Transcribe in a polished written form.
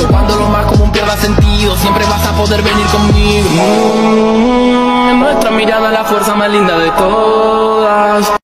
contigo. Cuando lo más común pierda sentido, siempre vas a poder venir conmigo. Nuestra mirada es la fuerza más linda de todas.